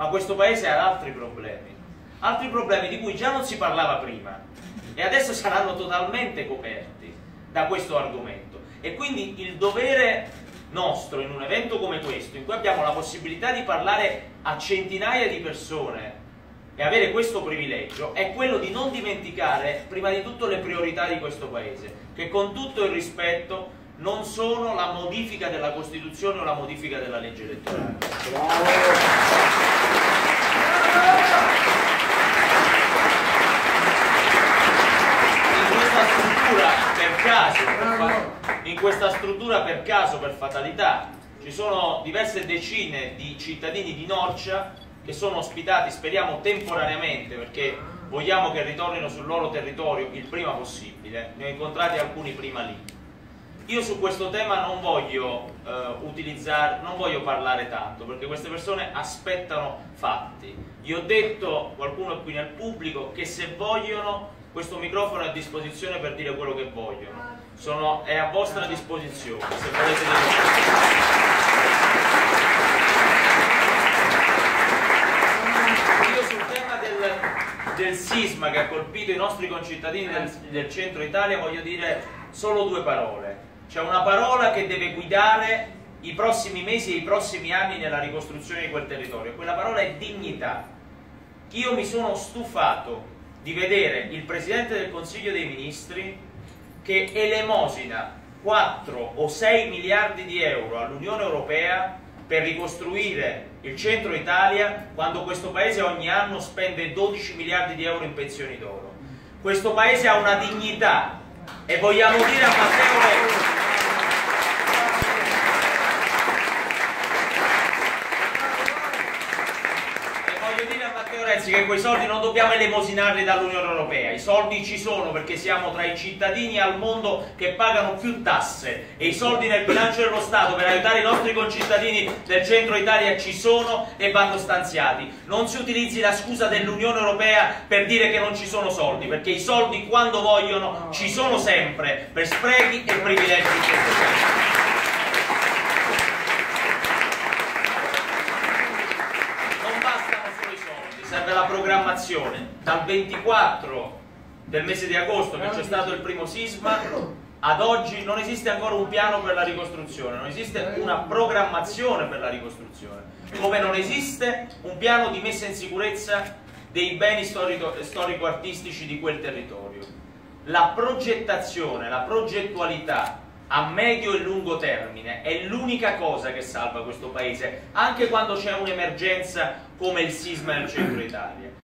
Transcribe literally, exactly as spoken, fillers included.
ma questo paese ha altri problemi, altri problemi di cui già non si parlava prima e adesso saranno totalmente coperti da questo argomento. E quindi il dovere nostro in un evento come questo, in cui abbiamo la possibilità di parlare a centinaia di persone e avere questo privilegio, è quello di non dimenticare prima di tutto le priorità di questo paese, che con tutto il rispetto non sono la modifica della Costituzione o la modifica della legge elettorale. In questa struttura per caso, per in questa struttura per caso, per fatalità, ci sono diverse decine di cittadini di Norcia che sono ospitati, speriamo temporaneamente, perché vogliamo che ritornino sul loro territorio il prima possibile. Ne ho incontrati alcuni prima lì. Io su questo tema non voglio eh, utilizzare, non voglio parlare tanto, perché queste persone aspettano fatti. Gli ho detto, qualcuno qui nel pubblico, che se vogliono questo microfono è a disposizione per dire quello che vogliono. Sono, è a vostra disposizione, se volete dire. Del sisma che ha colpito i nostri concittadini del, del centro Italia voglio dire solo due parole. C'è una parola che deve guidare i prossimi mesi e i prossimi anni nella ricostruzione di quel territorio, quella parola è dignità. Io mi sono stufato di vedere il Presidente del Consiglio dei Ministri che elemosina quattro o sei miliardi di euro all'Unione Europea per ricostruire il centro Italia, quando questo paese ogni anno spende dodici miliardi di euro in pensioni d'oro. Questo paese ha una dignità e vogliamo dire a Matteo Renzi, e voglio dire a Matteo Renzi che quei soldi non dobbiamo elemosinarli dall'Unione Europea, i soldi ci sono perché siamo tra i cittadini al mondo che pagano più tasse e i soldi nel bilancio dello Stato per aiutare i nostri concittadini del centro Italia ci sono e vanno stanziati. Non si utilizzi la scusa dell'Unione Europea per dire che non ci sono soldi, perché i soldi quando vogliono ci sono sempre per sprechi e privilegi di questo paese. Serve la programmazione. Dal ventiquattro del mese di agosto, che c'è stato il primo sisma, ad oggi non esiste ancora un piano per la ricostruzione, non esiste una programmazione per la ricostruzione, come non esiste un piano di messa in sicurezza dei beni storico-artistici di quel territorio. La progettazione, la progettualità a medio e lungo termine è l'unica cosa che salva questo paese, anche quando c'è un'emergenza come il sisma nel centro Italia.